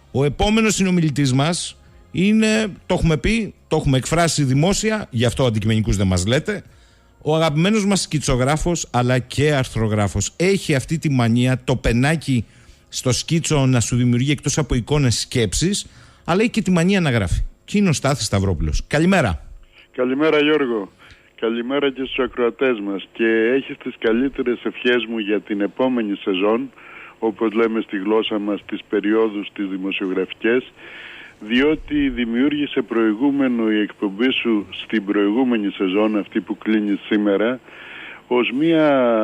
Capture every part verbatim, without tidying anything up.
Ο επόμενος συνομιλητής μας είναι, το έχουμε πει, το έχουμε εκφράσει δημόσια, γι' αυτό αντικειμενικούς δεν μας λέτε, ο αγαπημένος μας σκητσογράφος αλλά και αρθρογράφος. Έχει αυτή τη μανία, το πενάκι στο σκίτσο να σου δημιουργεί εκτός από εικόνες σκέψεις, αλλά έχει και τη μανία να γράφει. Και είναι ο Στάθης Σταυρόπουλος. Καλημέρα. Καλημέρα Γιώργο. Καλημέρα και στους ακροατές μας. Και έχεις τις καλύτερες ευχές μου για την επόμενη σεζόν, όπως λέμε στη γλώσσα μας, τις περιόδους τις δημοσιογραφικές, διότι δημιούργησε προηγούμενο η εκπομπή σου στην προηγούμενη σεζόν, αυτή που κλείνει σήμερα, ως μια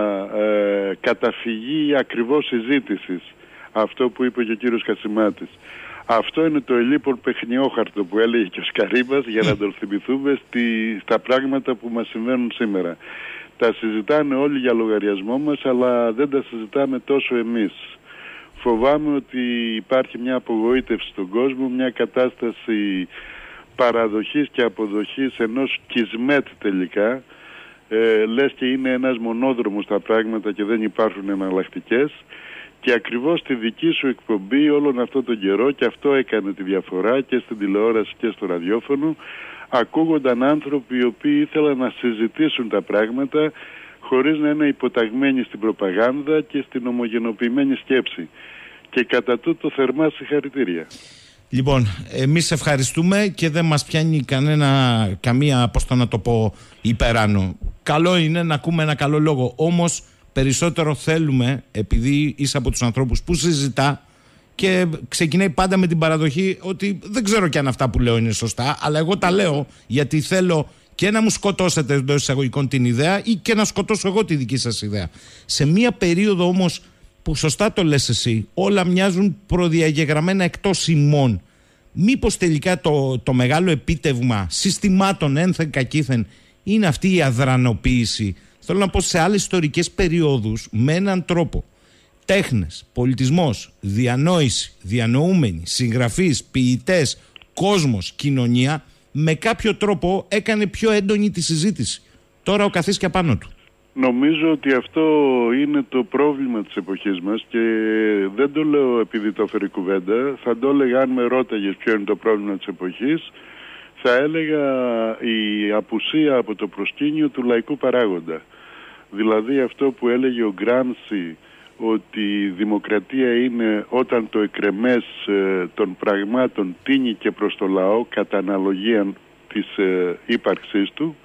ε, καταφυγή ακριβώς συζήτησης. Αυτό που είπε και ο κύριος Χασιμάτης. Αυτό είναι το ελίπων παιχνιόχαρτο που έλεγε και ο Σκαρίμπας, για να τον θυμηθούμε στη, στα πράγματα που μας συμβαίνουν σήμερα. Τα συζητάνε όλοι για λογαριασμό μας, αλλά δεν τα συζητάμε τόσο εμείς. Φοβάμαι ότι υπάρχει μια απογοήτευση στον κόσμο, μια κατάσταση παραδοχής και αποδοχής ενός κισμέτ τελικά. Ε, λες και είναι ένας μονόδρομος τα πράγματα και δεν υπάρχουν εναλλακτικές. Και ακριβώς στη δική σου εκπομπή όλον αυτό τον καιρό, και αυτό έκανε τη διαφορά και στην τηλεόραση και στο ραδιόφωνο, ακούγονταν άνθρωποι οι οποίοι ήθελαν να συζητήσουν τα πράγματα χωρίς να είναι υποταγμένοι στην προπαγάνδα και στην ομογενοποιημένη σκέψη. Και κατά τούτο θερμά συγχαρητήρια. Λοιπόν, εμείς ευχαριστούμε και δεν μας πιάνει κανένα, καμία, πώς το να το πω, υπεράνω. Καλό είναι να ακούμε ένα καλό λόγο, όμως περισσότερο θέλουμε, επειδή είσαι από τους ανθρώπους που συζητά και ξεκινάει πάντα με την παραδοχή ότι δεν ξέρω κι αν αυτά που λέω είναι σωστά, αλλά εγώ τα λέω γιατί θέλω και να μου σκοτώσετε εντός εισαγωγικών την ιδέα ή και να σκοτώσω εγώ τη δική σας ιδέα. Σε μία περίοδο όμως που σωστά το λες εσύ, όλα μοιάζουν προδιαγεγραμμένα εκτός ημών. Μήπως τελικά το, το μεγάλο επίτευγμα συστημάτων ένθεν κακήθεν είναι αυτή η αδρανοποίηση? Θέλω να πω, σε άλλες ιστορικές περιόδους με έναν τρόπο τέχνες, πολιτισμός, διανόηση, διανοούμενοι, συγγραφείς, ποιητές, κόσμος, κοινωνία, με κάποιο τρόπο έκανε πιο έντονη τη συζήτηση. Τώρα ο καθής και απάνω του. Νομίζω ότι αυτό είναι το πρόβλημα της εποχής μας και δεν το λέω επειδή το έφερε κουβέντα. Θα το έλεγα, αν με ρώταγες ποιο είναι το πρόβλημα της εποχής, θα έλεγα η απουσία από το προσκήνιο του λαϊκού παράγοντα. Δηλαδή αυτό που έλεγε ο Γκράμψι, ότι η δημοκρατία είναι όταν το εκρεμές ε, των πραγμάτων τίνει και προς το λαό κατά αναλογία της ε, ύπαρξής του.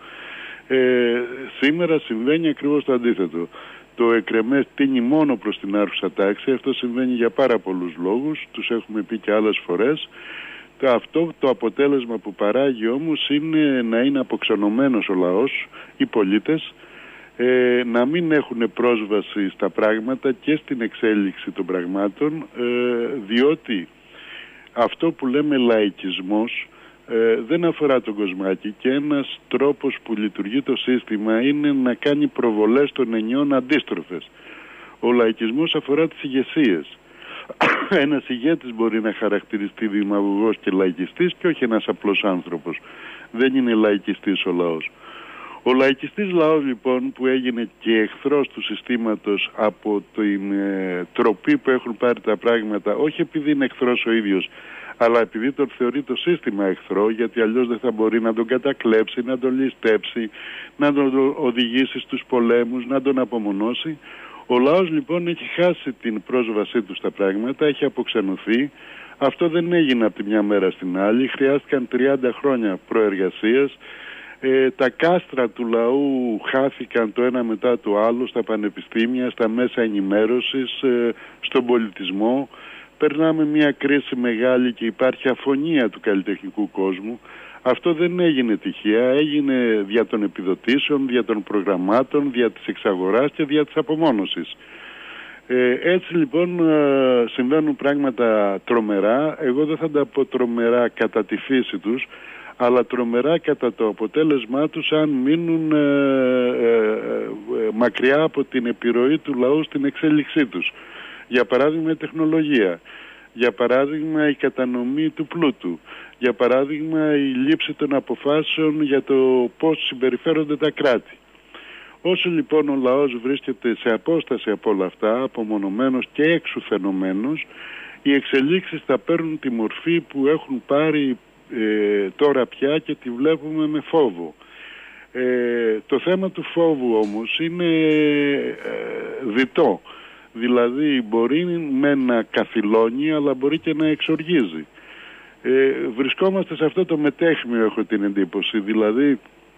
Ε, σήμερα συμβαίνει ακριβώς το αντίθετο. Το εκρεμές τίνει μόνο προς την άρχουσα τάξη. Αυτό συμβαίνει για πάρα πολλούς λόγους, τους έχουμε πει και άλλες φορές. Αυτό το αποτέλεσμα που παράγει όμως είναι να είναι αποξενωμένος ο λαός, οι πολίτες, ε, να μην έχουν πρόσβαση στα πράγματα και στην εξέλιξη των πραγμάτων, ε, διότι αυτό που λέμε λαϊκισμός ε, δεν αφορά τον κοσμάκι, και ένας τρόπος που λειτουργεί το σύστημα είναι να κάνει προβολές των ενιών αντίστροφες. Ο λαϊκισμός αφορά τις ηγεσίες. Ένας ηγέτης μπορεί να χαρακτηριστεί δημαγωγός και λαϊκιστής και όχι ένας απλός άνθρωπος. Δεν είναι λαϊκιστής ο λαός. Ο λαϊκιστής λαός λοιπόν, που έγινε και εχθρός του συστήματος από την ε, τροπή που έχουν πάρει τα πράγματα, όχι επειδή είναι εχθρός ο ίδιος, αλλά επειδή τον θεωρεί το σύστημα εχθρό, γιατί αλλιώς δεν θα μπορεί να τον κατακλέψει, να τον ληστέψει, να τον οδηγήσει στους πολέμους, να τον απομονώσει. Ο λαός λοιπόν έχει χάσει την πρόσβασή του στα πράγματα, έχει αποξενωθεί. Αυτό δεν έγινε από τη μια μέρα στην άλλη, χρειάστηκαν τριάντα χρόνια προεργασίας. Ε, τα κάστρα του λαού χάθηκαν το ένα μετά το άλλο στα πανεπιστήμια, στα μέσα ενημέρωσης, ε, στον πολιτισμό. Περνάμε μια κρίση μεγάλη και υπάρχει αφωνία του καλλιτεχνικού κόσμου. Αυτό δεν έγινε τυχαία, έγινε δια των επιδοτήσεων, δια των προγραμμάτων, δια της εξαγοράς και δια της απομόνωσης. Ε, έτσι λοιπόν ε, συμβαίνουν πράγματα τρομερά. Εγώ δεν θα τα πω τρομερά κατά τη φύση τους, αλλά τρομερά κατά το αποτέλεσμά τους αν μείνουν ε, ε, ε, μακριά από την επιρροή του λαού στην εξέλιξή τους. Για παράδειγμα η τεχνολογία, για παράδειγμα η κατανομή του πλούτου, για παράδειγμα η λήψη των αποφάσεων για το πώς συμπεριφέρονται τα κράτη. Όσο λοιπόν ο λαός βρίσκεται σε απόσταση από όλα αυτά, απομονωμένος και εξουθενωμένος, οι εξελίξεις θα παίρνουν τη μορφή που έχουν πάρει ε, τώρα πια και τη βλέπουμε με φόβο. Ε, το θέμα του φόβου όμως είναι ε, διτό. Δηλαδή μπορεί με να καθυλώνει, αλλά μπορεί και να εξοργίζει. Ε, βρισκόμαστε σε αυτό το μετέχμιο, έχω την εντύπωση. Δηλαδή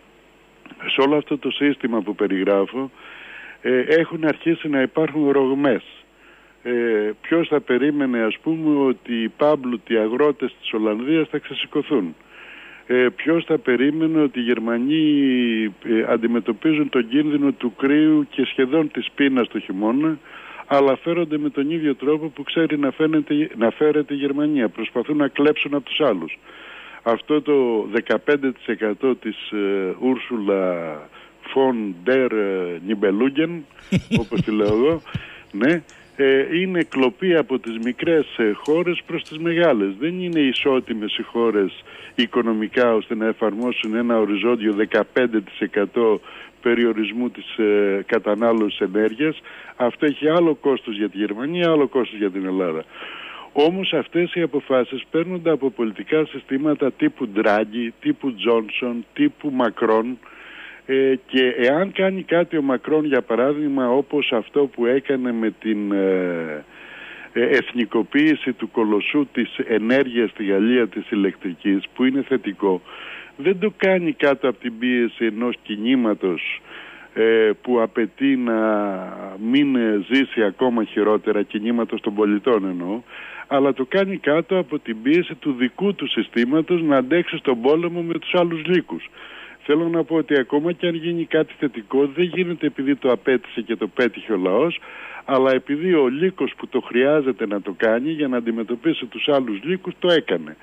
σε όλο αυτό το σύστημα που περιγράφω ε, έχουν αρχίσει να υπάρχουν ρογμές. Ε, ποιος θα περίμενε, ας πούμε, ότι οι πάμπλουτοι αγρότες της Ολλανδίας θα ξεσηκωθούν. Ε, ποιος θα περίμενε ότι οι Γερμανοί ε, αντιμετωπίζουν τον κίνδυνο του κρύου και σχεδόν της πείνας το χειμώνα, αλλά φέρονται με τον ίδιο τρόπο που ξέρει να, φαίνεται, να φέρεται η Γερμανία. Προσπαθούν να κλέψουν από τους άλλους. Αυτό το δεκαπέντε τοις εκατό της Ούρσουλα Φον Ντερ Νιμπελούγκεν, όπως τη λέω εγώ, ναι, ε, είναι κλοπή από τις μικρές ε, χώρες προς τις μεγάλες. Δεν είναι ισότιμες οι χώρες οικονομικά ώστε να εφαρμόσουν ένα οριζόντιο δεκαπέντε τοις εκατό περιορισμού της ε, κατανάλωσης ενέργειας. Αυτό έχει άλλο κόστος για τη Γερμανία, άλλο κόστος για την Ελλάδα. Όμως αυτές οι αποφάσεις παίρνονται από πολιτικά συστήματα τύπου Ντράγκη, τύπου Τζόνσον, τύπου Μακρόν, ε, και εάν κάνει κάτι ο Μακρόν, για παράδειγμα, όπως αυτό που έκανε με την ε, ε, εθνικοποίηση του κολοσσού της ενέργειας στη Γαλλία, της ηλεκτρικής, που είναι θετικό, δεν το κάνει κάτω από την πίεση ενός κινήματος ε, που απαιτεί να μην ζήσει ακόμα χειρότερα, κινήματος των πολιτών εννοώ, αλλά το κάνει κάτω από την πίεση του δικού του συστήματος να αντέξει στον πόλεμο με τους άλλους λύκους. Θέλω να πω ότι ακόμα και αν γίνει κάτι θετικό, δεν γίνεται επειδή το απέτησε και το πέτυχε ο λαός, αλλά επειδή ο λύκος που το χρειάζεται να το κάνει για να αντιμετωπίσει τους άλλους λύκους το έκανε.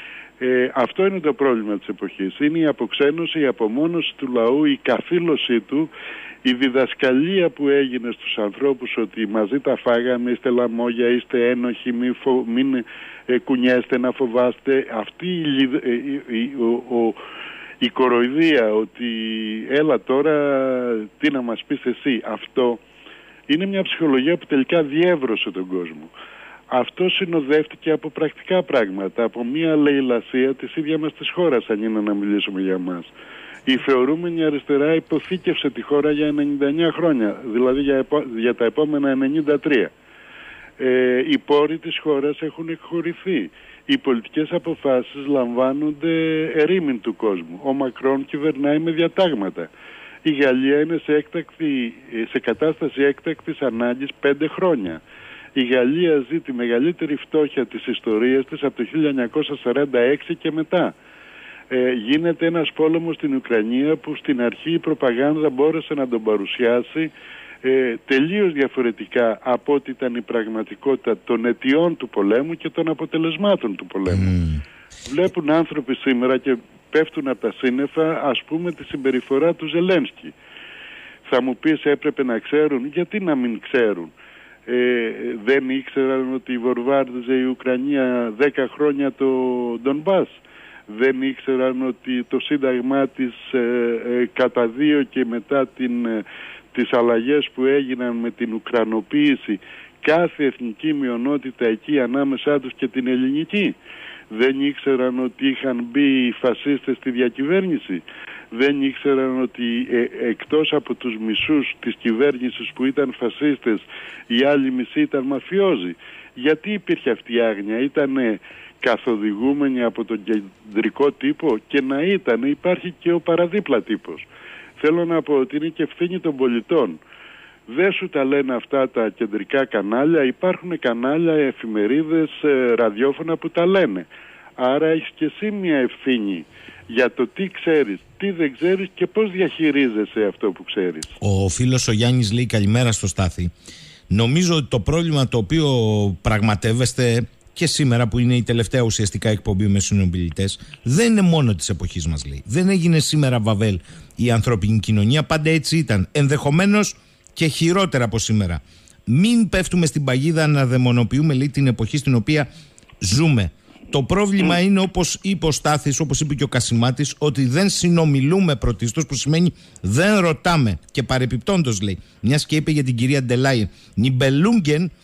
Ε, αυτό είναι το πρόβλημα της εποχής. Είναι η αποξένωση, η απομόνωση του λαού, η καθήλωσή του, η διδασκαλία που έγινε στους ανθρώπους ότι μαζί τα φάγαμε, είστε λαμόγια, είστε ένοχοι, μην, φο, μην ε, κουνιέστε, να φοβάστε. Αυτή η, ε, η, ο, ο, η κοροϊδία ότι έλα τώρα τι να μας πεις εσύ, αυτό είναι μια ψυχολογία που τελικά διεύρωσε τον κόσμο. Αυτό συνοδεύτηκε από πρακτικά πράγματα, από μια λαιλασία της ίδια μας της χώρας, αν είναι να μιλήσουμε για μας. Η θεωρούμενη αριστερά υποθήκευσε τη χώρα για ενενήντα εννέα χρόνια, δηλαδή για, επο... για τα επόμενα ενενήντα τρία. Ε, οι πόροι της χώρας έχουν εκχωρηθεί. Οι πολιτικές αποφάσεις λαμβάνονται ερήμην του κόσμου. Ο Μακρόν κυβερνάει με διατάγματα. Η Γαλλία είναι σε, έκτακτη, σε κατάσταση έκτακτης ανάγκης πέντε χρόνια. Η Γαλλία ζει τη μεγαλύτερη φτώχεια της ιστορίας της από το χίλια εννιακόσια σαράντα έξι και μετά. Ε, γίνεται ένας πόλεμος στην Ουκρανία που στην αρχή η προπαγάνδα μπόρεσε να τον παρουσιάσει ε, τελείως διαφορετικά από ό,τι ήταν η πραγματικότητα των αιτιών του πολέμου και των αποτελεσμάτων του πολέμου. Mm. Βλέπουν άνθρωποι σήμερα και πέφτουν από τα σύννεφα, ας πούμε, τη συμπεριφορά του Ζελένσκι. Θα μου πεις έπρεπε να ξέρουν, γιατί να μην ξέρουν. Ε, δεν ήξεραν ότι βομβάρδιζε η Ουκρανία δέκα χρόνια το Ντονμπάς. Δεν ήξεραν ότι το σύνταγμά της ε, ε, κατά δύο και μετά την, ε, τις αλλαγές που έγιναν με την Ουκρανοποίηση, κάθε εθνική μειονότητα εκεί ανάμεσά τους και την ελληνική. Δεν ήξεραν ότι είχαν μπει οι φασίστες στη διακυβέρνηση. Δεν ήξεραν ότι ε, εκτός από τους μισούς της κυβέρνησης που ήταν φασίστες, οι άλλοι μισοί ήταν μαφιόζοι. Γιατί υπήρχε αυτή η άγνοια? Ήτανε καθοδηγούμενοι από τον κεντρικό τύπο, και να ήταν, υπάρχει και ο παραδίπλα τύπος. Θέλω να πω ότι είναι και ευθύνη των πολιτών. Δεν σου τα λένε αυτά τα κεντρικά κανάλια, υπάρχουν κανάλια, εφημερίδες, ραδιόφωνα που τα λένε. Άρα έχεις και εσύ μια ευθύνη για το τι ξέρεις, τι δεν ξέρεις και πώς διαχειρίζεσαι αυτό που ξέρεις. Ο φίλος ο Γιάννης λέει καλημέρα στο Στάθη. Νομίζω ότι το πρόβλημα το οποίο πραγματεύεστε και σήμερα, που είναι η τελευταία ουσιαστικά εκπομπή με συνομιλητές, δεν είναι μόνο της εποχής μας, λέει. Δεν έγινε σήμερα Βαβέλ η ανθρώπινη κοινωνία, πάντα έτσι ήταν. Ενδεχομένως και χειρότερα από σήμερα. Μην πέφτουμε στην παγίδα να δαιμονοποιούμε, λέει, την εποχή στην οποία ζούμε. Το πρόβλημα mm. είναι, όπως είπε ο Στάθης, όπως είπε και ο Κασιμάτης, ότι δεν συνομιλούμε πρωτίστως, που σημαίνει δεν ρωτάμε. Και παρεπιπτόντως, λέει, μιας και είπε για την κυρία Ντελάι Νιμπελούγκεν,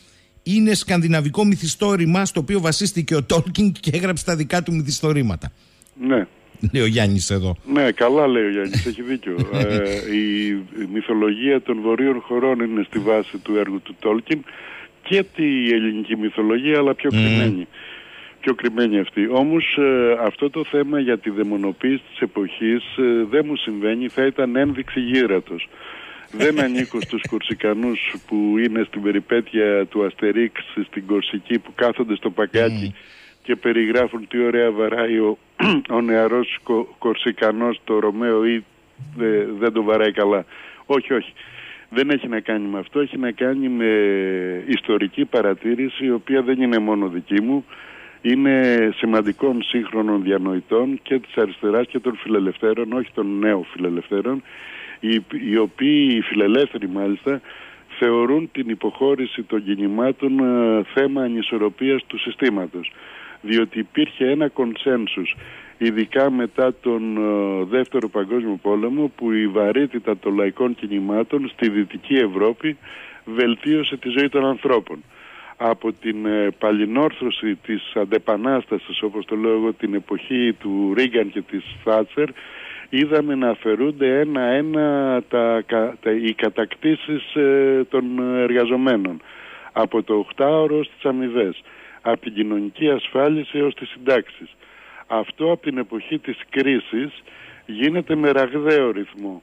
είναι σκανδιναβικό μυθιστόρημα στο οποίο βασίστηκε ο Τόλκιν και έγραψε τα δικά του μυθιστορήματα. Ναι. Λέει ο Γιάννης εδώ. Ναι, καλά λέει ο Γιάννης, έχει δίκιο. ε, η, η μυθολογία των βορείων χωρών είναι στη βάση του έργου του Τόλκιν και τη ελληνική μυθολογία, αλλά πιο κρυμμένη. Mm. Πιο κρυμμένη αυτή. Όμως ε, αυτό το θέμα για τη δαιμονοποίηση της εποχής ε, δεν μου συμβαίνει, θα ήταν ένδειξη γύρατος. Δεν ανήκω στους Κορσικανούς που είναι στην περιπέτεια του Αστερίξ στην Κορσική, που κάθονται στο παγκάκι mm. και περιγράφουν τι ωραία βαράει ο, ο νεαρός Κο, Κορσικανός το Ρωμαίο ή δε, δεν το βαράει καλά. Όχι, όχι. Δεν έχει να κάνει με αυτό, έχει να κάνει με ιστορική παρατήρηση, η οποία δεν είναι μόνο δική μου. Είναι σημαντικών σύγχρονων διανοητών και της αριστεράς και των φιλελευθέρων, όχι των νέων φιλελευθέρων, οι, οι οποίοι, οι φιλελεύθεροι μάλιστα, θεωρούν την υποχώρηση των κινημάτων ε, θέμα ανισορροπίας του συστήματος. Διότι υπήρχε ένα κονσένσους, ειδικά μετά τον ε, Δεύτερο Παγκόσμιο Πόλεμο, που η βαρύτητα των λαϊκών κινημάτων στη Δυτική Ευρώπη βελτίωσε τη ζωή των ανθρώπων. Από την ε, παλινόρθωση της αντεπανάστασης, όπως το λέω εγώ, την εποχή του Ρίγκαν και της Θάτσερ, είδαμε να αφαιρούνται ένα-ένα τα, τα, οι κατακτήσεις ε, των εργαζομένων. Από το οκτάωρο στις αμοιβές, από την κοινωνική ασφάλιση έως τις συντάξεις. Αυτό από την εποχή της κρίσης γίνεται με ραγδαίο ρυθμό.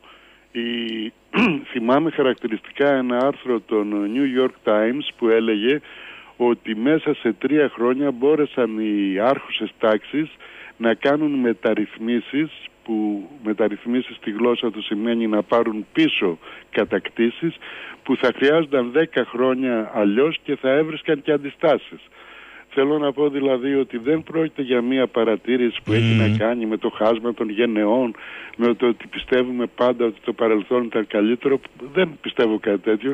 Η... Θυμάμαι χαρακτηριστικά ένα άρθρο των New York Times που έλεγε ότι μέσα σε τρία χρόνια μπόρεσαν οι άρχουσες τάξεις να κάνουν μεταρρυθμίσεις, που μεταρρυθμίσεις στη γλώσσα του σημαίνει να πάρουν πίσω κατακτήσεις, που θα χρειάζονταν δέκα χρόνια αλλιώς και θα έβρισκαν και αντιστάσεις. Θέλω να πω δηλαδή ότι δεν πρόκειται για μια παρατήρηση που mm. έχει να κάνει με το χάσμα των γενεών, με το ότι πιστεύουμε πάντα ότι το παρελθόν ήταν καλύτερο. Δεν πιστεύω κάτι τέτοιο.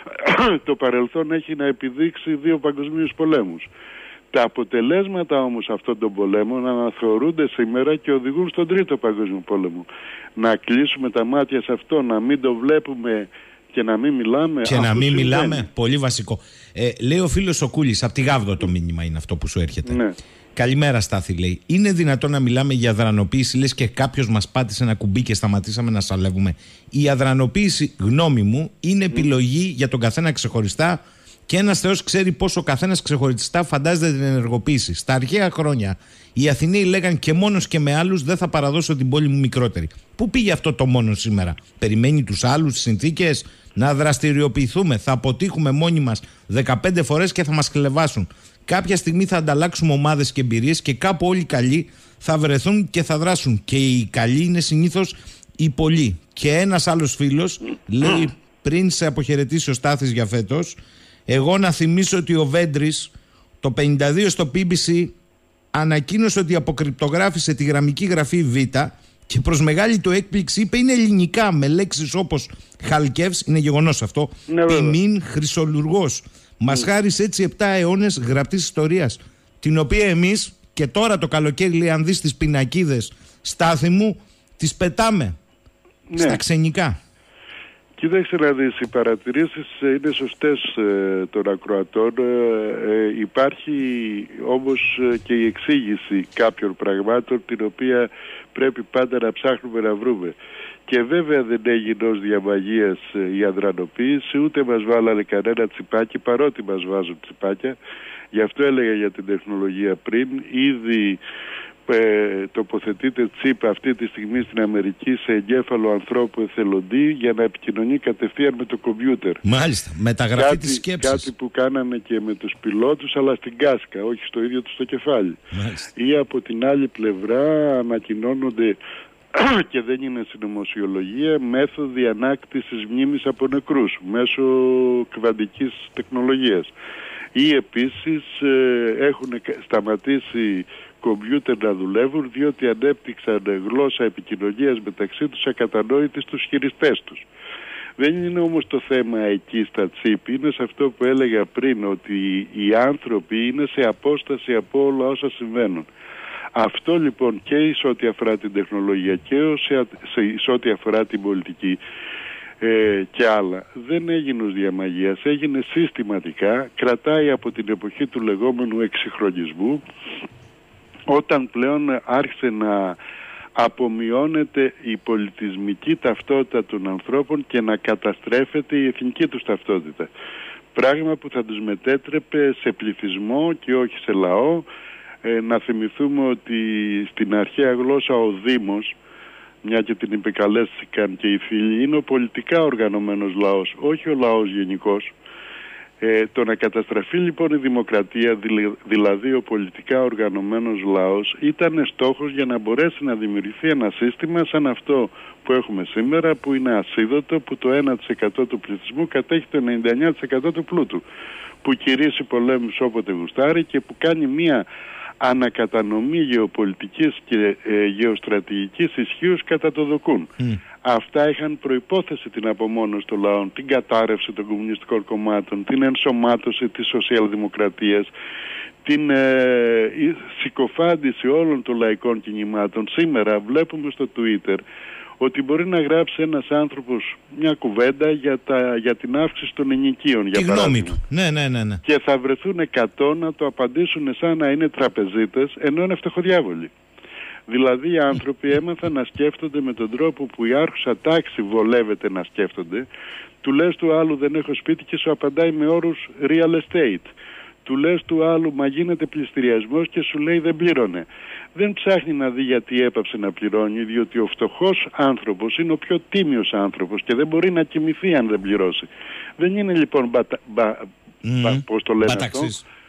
Το παρελθόν έχει να επιδείξει δύο παγκοσμίους πολέμους. Τα αποτελέσματα όμως αυτών των πολέμων αναθεωρούνται σήμερα και οδηγούν στον Τρίτο Παγκόσμιο Πόλεμο. Να κλείσουμε τα μάτια σε αυτό, να μην το βλέπουμε και να μην μιλάμε. Και να μην μιλάμε, πολύ βασικό. Ε, λέει ο φίλος ο Κούλης, από τη Γάβδο το μήνυμα είναι αυτό που σου έρχεται. Ναι. Καλημέρα Στάθη, λέει. Είναι δυνατόν να μιλάμε για αδρανοποίηση, λες και κάποιος μας πάτησε ένα κουμπί και σταματήσαμε να σαλεύουμε? Η αδρανοποίηση, γνώμη μου, είναι επιλογή για τον καθένα ξεχωριστά και ένας Θεός ξέρει πόσο ο καθένας ξεχωριστά φαντάζεται την ενεργοποίηση. Στα αρχαία χρόνια οι Αθηναίοι λέγαν και μόνος και με άλλους δεν θα παραδώσω την πόλη μου μικρότερη. Πού πήγε αυτό το μόνο σήμερα? Περιμένει τους άλλους, τις συνθήκες? Να δραστηριοποιηθούμε, θα αποτύχουμε μόνοι μας δεκαπέντε φορές και θα μας χλεβάσουν. Κάποια στιγμή θα ανταλλάξουμε ομάδες και εμπειρίες και κάπου όλοι οι καλοί θα βρεθούν και θα δράσουν. Και οι καλοί είναι συνήθως οι πολλοί. Και ένας άλλος φίλος λέει, πριν σε αποχαιρετήσει ο Στάθης για φέτος, εγώ να θυμίσω ότι ο Βέντρης το πενήντα δύο στο μπι μπι σι ανακοίνωσε ότι αποκρυπτογράφησε τη γραμμική γραφή Β και προς μεγάλη του έκπληξη είπε είναι ελληνικά, με λέξεις όπως Χαλκεύς, είναι γεγονός αυτό, ναι, Ποιμήν, Χρυσολουργός. Μας χάρισε έτσι επτά αιώνες γραπτής ιστορίας, την οποία εμείς και τώρα το καλοκαίρι, λέει, αν δεις τις πινακίδες, Στάθη μου, τις πετάμε ναι. στα ξενικά. Κοίταξε να δεις, οι παρατηρήσεις είναι σωστές ε, των ακροατών. Ε, ε, υπάρχει όμως ε, και η εξήγηση κάποιων πραγμάτων, την οποία πρέπει πάντα να ψάχνουμε να βρούμε. Και βέβαια δεν έγινε ως διαμαγείας ε, η αδρανοποίηση, ούτε μας βάλανε κανένα τσιπάκι, παρότι μας βάζουν τσιπάκια. Γι' αυτό έλεγα για την τεχνολογία πριν. Ήδη Ε, τοποθετείται τσίπ αυτή τη στιγμή στην Αμερική σε εγκέφαλο ανθρώπου εθελοντή για να επικοινωνεί κατευθείαν με το κομπιούτερ. Μάλιστα, μεταγραφή κάτι, της σκέψης. Κάτι που κάνανε και με τους πιλότους, αλλά στην κάσκα, όχι στο ίδιο του το κεφάλι. Μάλιστα. Ή από την άλλη πλευρά ανακοινώνονται και δεν είναι συνωμοσιολογία, μέθοδοι ανάκτησης μνήμης από νεκρούς μέσω κβαντικής τεχνολογίας. Ή επίσης ε, έχουν σταματήσει κομπιούτερ να δουλεύουν διότι ανέπτυξαν γλώσσα επικοινωνίας μεταξύ τους ακατανόητη στους χειριστές τους. Δεν είναι όμως το θέμα εκεί στα τσίπ, είναι σε αυτό που έλεγα πριν, ότι οι άνθρωποι είναι σε απόσταση από όλα όσα συμβαίνουν. Αυτό λοιπόν και σε ό,τι αφορά την τεχνολογία και σε ό,τι αφορά την πολιτική ε, και άλλα. Δεν έγινε ως διαμαγείας, έγινε συστηματικά, κρατάει από την εποχή του λεγόμενου εξυγχρονισμού, όταν πλέον άρχισε να απομειώνεται η πολιτισμική ταυτότητα των ανθρώπων και να καταστρέφεται η εθνική τους ταυτότητα. Πράγμα που θα τους μετέτρεπε σε πληθυσμό και όχι σε λαό. Ε, να θυμηθούμε ότι στην αρχαία γλώσσα ο Δήμος, μια και την επικαλέστηκαν και οι φίλοι, είναι ο πολιτικά οργανωμένος λαός, όχι ο λαός γενικός. Ε, το να καταστραφεί λοιπόν η δημοκρατία, δηλαδή ο πολιτικά οργανωμένος λαός, ήταν στόχος για να μπορέσει να δημιουργηθεί ένα σύστημα σαν αυτό που έχουμε σήμερα, που είναι ασίδωτο, που το ένα τοις εκατό του πληθυσμού κατέχει το ενενήντα εννέα τοις εκατό του πλούτου, που κηρύσσει πολέμους όποτε γουστάρει και που κάνει μία ανακατανομή γεωπολιτικής και ε, γεωστρατηγικής ισχύως κατά το δοκούν. Mm. Αυτά είχαν προϋπόθεση την απομόνωση των λαών, την κατάρρευση των κομμουνιστικών κομμάτων, την ενσωμάτωση της σοσιαλδημοκρατίας, την ε, συκοφάντηση όλων των λαϊκών κινημάτων. Σήμερα βλέπουμε στο Twitter ότι μπορεί να γράψει ένας άνθρωπος μια κουβέντα για, τα, για την αύξηση των ενοικίων, για παράδειγμα. Γνώμη του. Ναι, ναι, ναι, ναι. Και θα βρεθούν εκατό να το απαντήσουν σαν να είναι τραπεζίτες, ενώ είναι φτωχοδιάβολοι. Δηλαδή οι άνθρωποι έμαθαν να σκέφτονται με τον τρόπο που η άρχουσα τάξη βολεύεται να σκέφτονται. Του λες του άλλου δεν έχω σπίτι και σου απαντάει με όρους real estate. Του λες του άλλου μα γίνεται πληστηριασμός και σου λέει δεν πλήρωνε. Δεν ψάχνει να δει γιατί έπαψε να πληρώνει, διότι ο φτωχός άνθρωπος είναι ο πιο τίμιος άνθρωπος και δεν μπορεί να κοιμηθεί αν δεν πληρώσει. Δεν είναι λοιπόν μπατα, μπα, mm. μπα, πώς το λένε αυτό,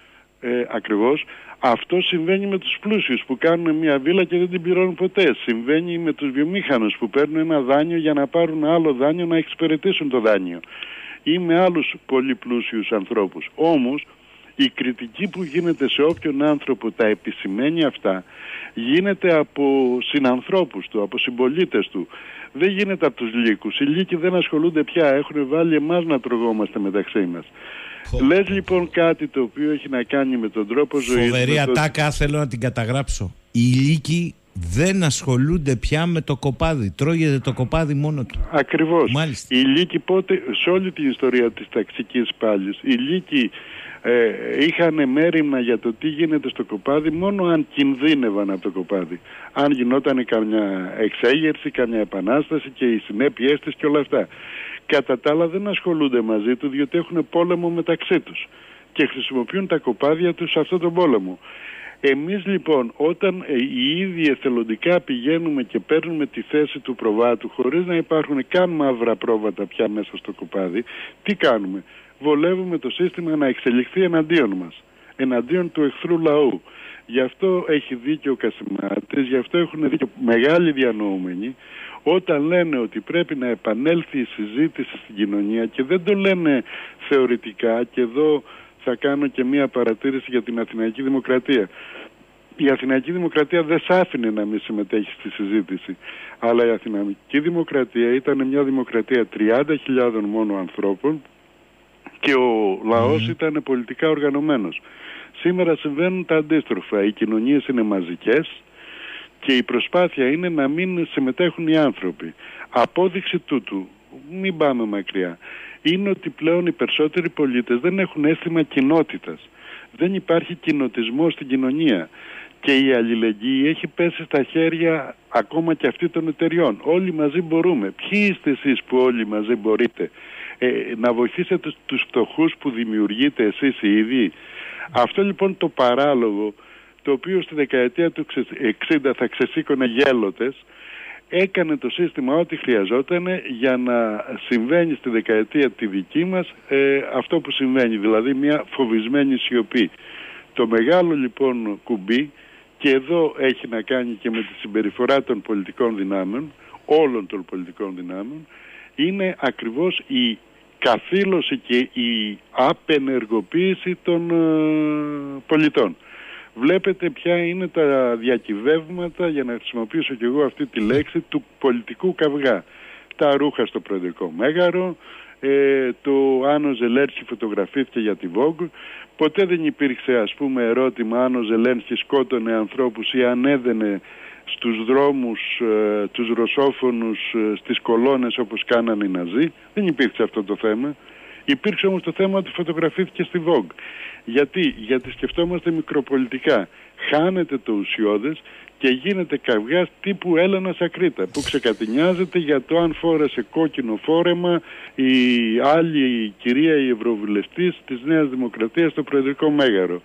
ε, ακριβώς. Αυτό συμβαίνει με τους πλούσιους που κάνουν μια βίλα και δεν την πληρώνουν ποτέ. Συμβαίνει με τους βιομήχανους που παίρνουν ένα δάνειο για να πάρουν άλλο δάνειο να εξυπηρετήσουν το δάνειο. Ή με άλλους πολύ πλούσιους ανθρώπους. Όμως η κριτική που γίνεται σε όποιον άνθρωπο τα επισημαίνει αυτά γίνεται από συνανθρώπους του, από συμπολίτες του. Δεν γίνεται από τους λύκους. Οι λύκοι δεν ασχολούνται πια. Έχουν βάλει εμάς να τρογόμαστε μεταξύ μας. Oh. Λες λοιπόν κάτι το οποίο έχει να κάνει με τον τρόπο ζωής. Φοβερή το... ατάκα, θέλω να την καταγράψω. Οι λύκοι δεν ασχολούνται πια με το κοπάδι. Τρώγεται το κοπάδι μόνο του. Ακριβώς. Μάλιστα. Οι λύκοι πότε, σε όλη την ιστορία της ταξικής πάλης, οι λύκοι ε, είχαν μέριμνα για το τι γίνεται στο κοπάδι μόνο αν κινδύνευαν από το κοπάδι. Αν γινόταν καμιά εξέγερση, καμιά επανάσταση και οι συνέπειές της και όλα αυτά. Κατά τα άλλα δεν ασχολούνται μαζί του διότι έχουν πόλεμο μεταξύ τους και χρησιμοποιούν τα κοπάδια τους σε αυτόν τον πόλεμο. Εμείς λοιπόν όταν ε, οι ίδιοι εθελοντικά πηγαίνουμε και παίρνουμε τη θέση του προβάτου χωρίς να υπάρχουν καν μαύρα πρόβατα πια μέσα στο κοπάδι, τι κάνουμε? Βολεύουμε το σύστημα να εξελιχθεί εναντίον μας, εναντίον του εχθρού λαού. Γι' αυτό έχει δίκιο ο Κασιμάτης, γι' αυτό έχουν δίκιο μεγάλοι διανοούμενοι όταν λένε ότι πρέπει να επανέλθει η συζήτηση στην κοινωνία και δεν το λένε θεωρητικά. Και εδώ θα κάνω και μία παρατήρηση για την Αθηναϊκή Δημοκρατία. Η Αθηναϊκή Δημοκρατία δεν σ' άφηνε να μην συμμετέχει στη συζήτηση. Αλλά η Αθηναϊκή Δημοκρατία ήταν μια δημοκρατία τριάντα χιλιάδων μόνο ανθρώπων και ο λαός mm. ήταν πολιτικά οργανωμένος. Σήμερα συμβαίνουν τα αντίστροφα. Οι κοινωνίες είναι μαζικές και η προσπάθεια είναι να μην συμμετέχουν οι άνθρωποι. Απόδειξη τούτου, μην πάμε μακριά, είναι ότι πλέον οι περισσότεροι πολίτες δεν έχουν αίσθημα κοινότητας. Δεν υπάρχει κοινοτισμός στην κοινωνία και η αλληλεγγύη έχει πέσει στα χέρια ακόμα και αυτή των εταιριών. Όλοι μαζί μπορούμε. Ποιοι είστε εσείς που όλοι μαζί μπορείτε ε, να βοηθήσετε τους, τους φτωχούς που δημιουργείτε εσείς οι ίδιοι? Αυτό λοιπόν το παράλογο, το οποίο στη δεκαετία του εξήντα θα ξεσήκωνε γέλοτες, έκανε το σύστημα ό,τι χρειαζόταν για να συμβαίνει στη δεκαετία τη δική μας ε, αυτό που συμβαίνει, δηλαδή μια φοβισμένη σιωπή. Το μεγάλο λοιπόν κουμπί, και εδώ έχει να κάνει και με τη συμπεριφορά των πολιτικών δυνάμεων, όλων των πολιτικών δυνάμεων, είναι ακριβώς η καθήλωση και η απενεργοποίηση των ε, πολιτών. Βλέπετε ποια είναι τα διακυβεύματα, για να χρησιμοποιήσω και εγώ αυτή τη λέξη, του πολιτικού καυγά. Τα ρούχα στο Προεδρικό Μέγαρο, ε, το αν ο Ζελένσκι φωτογραφήθηκε για τη Vogue. Ποτέ δεν υπήρξε, ας πούμε, ερώτημα αν ο Ζελένσκι σκότωνε ανθρώπους ή αν έδαινε στους δρόμους ε, τους ρωσόφωνους ε, στις κολόνες όπως κάνανε οι Ναζί. Δεν υπήρξε αυτό το θέμα. Υπήρξε όμως το θέμα ότι φωτογραφήθηκε στη Vogue. Γιατί, Γιατί σκεφτόμαστε μικροπολιτικά. Χάνεται το ουσιώδες και γίνεται καυγάς τύπου Έλενα Ακρίτα, που ξεκατηνιάζεται για το αν φόρεσε κόκκινο φόρεμα η άλλη η κυρία η Ευρωβουλευτής της Νέας Δημοκρατίας στο Προεδρικό Μέγαρο.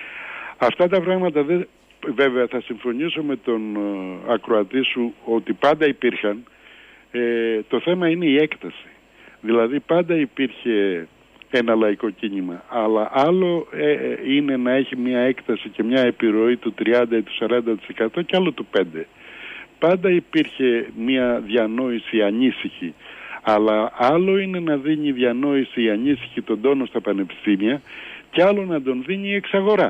Αυτά τα πράγματα δεν... Βέβαια θα συμφωνήσω με τον uh, ακροατή σου ότι πάντα υπήρχαν. Ε, το θέμα είναι η έκταση. Δηλαδή πάντα υπήρχε ένα λαϊκό κίνημα, αλλά άλλο ε, είναι να έχει μια έκταση και μια επιρροή του τριάντα ή του σαράντα τοις εκατό και άλλο του πέντε τοις εκατό. Πάντα υπήρχε μια διανόηση ανήσυχη, αλλά άλλο είναι να δίνει διανόηση η ανήσυχη τον τόνο στα πανεπιστήμια και άλλο να τον δίνει η εξαγορά.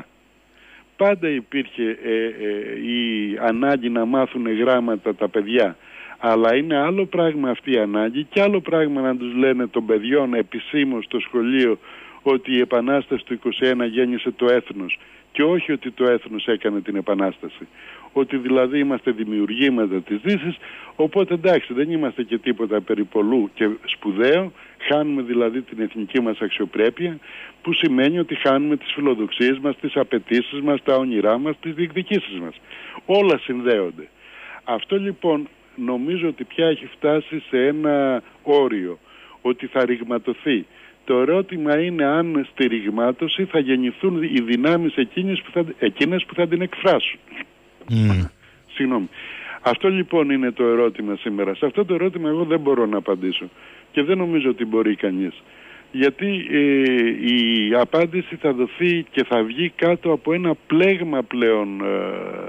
Πάντα υπήρχε ε, ε, η ανάγκη να μάθουν γράμματα τα παιδιά, αλλά είναι άλλο πράγμα αυτή η ανάγκη και άλλο πράγμα να τους λένε των παιδιών επισήμως στο σχολείο ότι η Επανάσταση του είκοσι ένα γέννησε το έθνος και όχι ότι το έθνος έκανε την Επανάσταση. Ότι δηλαδή είμαστε δημιουργήματα της Δύσης, οπότε εντάξει δεν είμαστε και τίποτα περιπολού και σπουδαίο, χάνουμε δηλαδή την εθνική μας αξιοπρέπεια, που σημαίνει ότι χάνουμε τις φιλοδοξίες μας, τις απαιτήσεις μας, τα όνειρά μας, τις διεκδικήσεις μας. Όλα συνδέονται. Αυτό λοιπόν νομίζω ότι πια έχει φτάσει σε ένα όριο, ότι θα ρηγματωθεί. Το ερώτημα είναι αν στη ρηγμάτωση θα γεννηθούν οι δυνάμεις εκείνες που θα, εκείνες που θα την εκφράσουν. Mm. Συγγνώμη. Αυτό λοιπόν είναι το ερώτημα σήμερα. Σε αυτό το ερώτημα εγώ δεν μπορώ να απαντήσω και δεν νομίζω ότι μπορεί κανείς. Γιατί ε, η απάντηση θα δοθεί και θα βγει κάτω από ένα πλέγμα πλέον ε,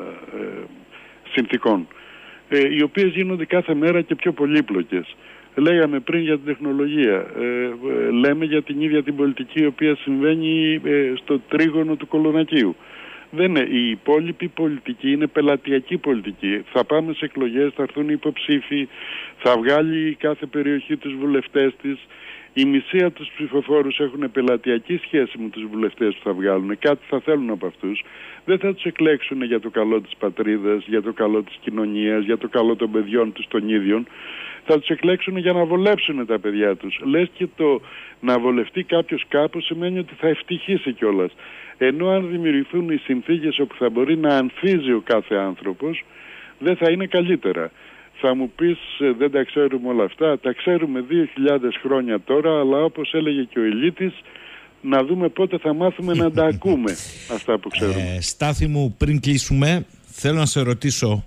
ε, συνθήκων, ε, οι οποίες γίνονται κάθε μέρα και πιο πολύπλοκες. Λέγαμε πριν για την τεχνολογία, ε, ε, λέμε για την ίδια την πολιτική η οποία συμβαίνει ε, στο τρίγωνο του Κολονακίου. Δεν είναι. Η υπόλοιπη πολιτική είναι πελατειακή πολιτική. Θα πάμε σε εκλογές, θα έρθουν υποψήφοι, θα βγάλει κάθε περιοχή τους βουλευτές της. Η μισή από τους ψηφοφόρους έχουν πελατειακή σχέση με τους βουλευτές που θα βγάλουν. Κάτι θα θέλουν από αυτούς. Δεν θα τους εκλέξουν για το καλό της πατρίδας, για το καλό της κοινωνίας, για το καλό των παιδιών τους των ίδιων. Θα τους εκλέξουν για να βολέψουν τα παιδιά τους. Λες και το να βολευτεί κάποιος κάπου σημαίνει ότι θα ευτυχήσει κιόλας. Ενώ αν δημιουργηθούν οι συνθήκες όπου θα μπορεί να ανθίζει ο κάθε άνθρωπος, δεν θα είναι καλύτερα. Θα μου πεις δεν τα ξέρουμε όλα αυτά, τα ξέρουμε δύο χιλιάδες χρόνια τώρα, αλλά όπως έλεγε και ο Ηλίτης, να δούμε πότε θα μάθουμε να τα ακούμε αυτά που ξέρουμε. Ε, Στάθη μου, πριν κλείσουμε, θέλω να σε ρωτήσω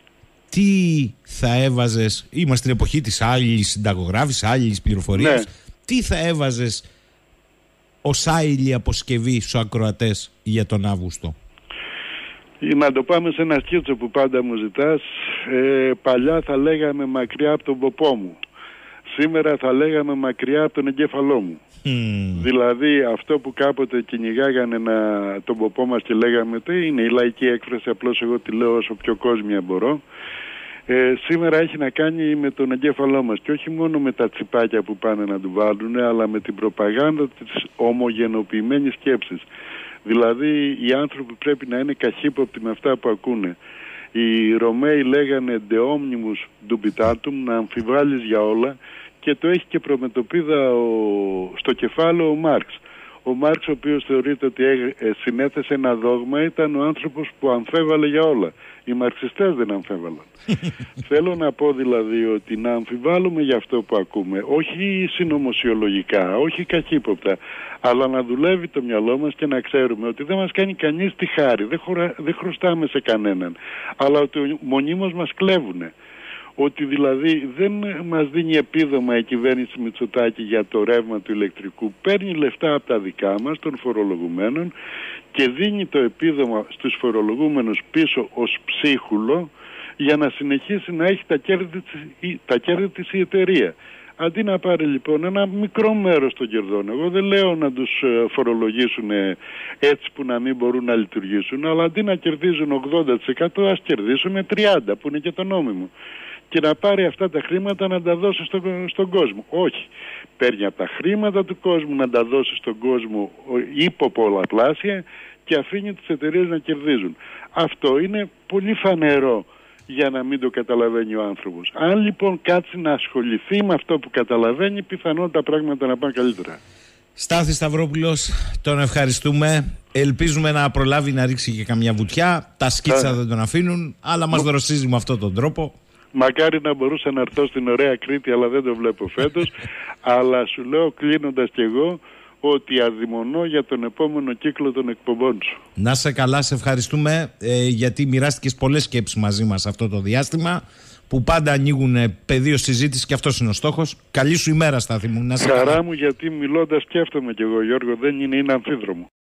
τι θα έβαζες, είμαστε στην εποχή της άλλης συνταγογράφης, άλλης πληροφορίας, ναι. Τι θα έβαζες ως άειλη αποσκευή στους ακροατές για τον Αύγουστο? Να το πάμε σε ένα σκίτσο που πάντα μου ζητάς. Ε, παλιά θα λέγαμε μακριά από τον ποπό μου. Σήμερα θα λέγαμε μακριά από τον εγκέφαλό μου. Mm. Δηλαδή αυτό που κάποτε κυνηγάγανε να, τον ποπό μας και λέγαμε τι είναι η λαϊκή έκφραση, απλώς εγώ τη λέω όσο πιο κόσμια μπορώ. Ε, σήμερα έχει να κάνει με τον εγκέφαλό μας και όχι μόνο με τα τσιπάκια που πάνε να του βάλουν, αλλά με την προπαγάνδα της ομογενοποιημένης σκέψης. Δηλαδή οι άνθρωποι πρέπει να είναι καχύποπτοι με αυτά που ακούνε. Οι Ρωμαίοι λέγανε de omnibus dubitatum, να αμφιβάλλεις για όλα, και το έχει και προμετωπίδα ο, στο κεφάλαιο ο Μάρξ. Ο Μάρξ, ο οποίος θεωρείται ότι ε, ε, συνέθεσε ένα δόγμα, ήταν ο άνθρωπος που αμφέβαλε για όλα. Οι μαρξιστές δεν αμφέβαλαν. Θέλω να πω δηλαδή ότι να αμφιβάλλουμε για αυτό που ακούμε, όχι συνωμοσιολογικά, όχι καχύποπτα, αλλά να δουλεύει το μυαλό μας και να ξέρουμε ότι δεν μας κάνει κανείς τη χάρη, δεν, χωρα, δεν χρωστάμε σε κανέναν, αλλά ότι μονίμως μας κλέβουνε. Ότι δηλαδή δεν μας δίνει επίδομα η κυβέρνηση Μητσοτάκη για το ρεύμα του ηλεκτρικού, παίρνει λεφτά από τα δικά μας, των φορολογουμένων, και δίνει το επίδομα στους φορολογούμενους πίσω ως ψίχουλο για να συνεχίσει να έχει τα κέρδη της, τα κέρδη της η εταιρεία. Αντί να πάρει λοιπόν ένα μικρό μέρος των κερδών, εγώ δεν λέω να τους φορολογήσουν έτσι που να μην μπορούν να λειτουργήσουν, αλλά αντί να κερδίζουν ογδόντα τοις εκατό ας κερδίσουν τριάντα τοις εκατό που είναι και το νόμιμο. και να πάρει αυτά τα χρήματα να τα δώσει στο, στον κόσμο. Όχι. Παίρνει από τα χρήματα του κόσμου να τα δώσει στον κόσμο υπό πολλαπλάσια και αφήνει τις εταιρείες να κερδίζουν. Αυτό είναι πολύ φανερό για να μην το καταλαβαίνει ο άνθρωπος. Αν λοιπόν κάτσει να ασχοληθεί με αυτό που καταλαβαίνει, πιθανόν τα πράγματα να πάνε καλύτερα. Στάθη Σταυρόπουλος, τον ευχαριστούμε. Ελπίζουμε να προλάβει να ρίξει και καμιά βουτιά. Τα σκίτσα δεν τον αφήνουν, αλλά μας δροσίζει με αυτόν τον τρόπο. Μακάρι να μπορούσα να έρθω στην ωραία Κρήτη, αλλά δεν το βλέπω φέτος. Αλλά σου λέω, κλείνοντας κι εγώ, ότι αδειμονώ για τον επόμενο κύκλο των εκπομπών σου. Να σε καλά, σε ευχαριστούμε ε, γιατί μοιράστηκες πολλές σκέψεις μαζί μας αυτό το διάστημα που πάντα ανοίγουν πεδίο συζήτηση και αυτός είναι ο στόχος. Καλή σου ημέρα, Στάθη μου. Να σε Χαρά καλά. μου, γιατί μιλώντας σκέφτομαι κι εγώ, Γιώργο, δεν είναι, είναι αμφίδρομο.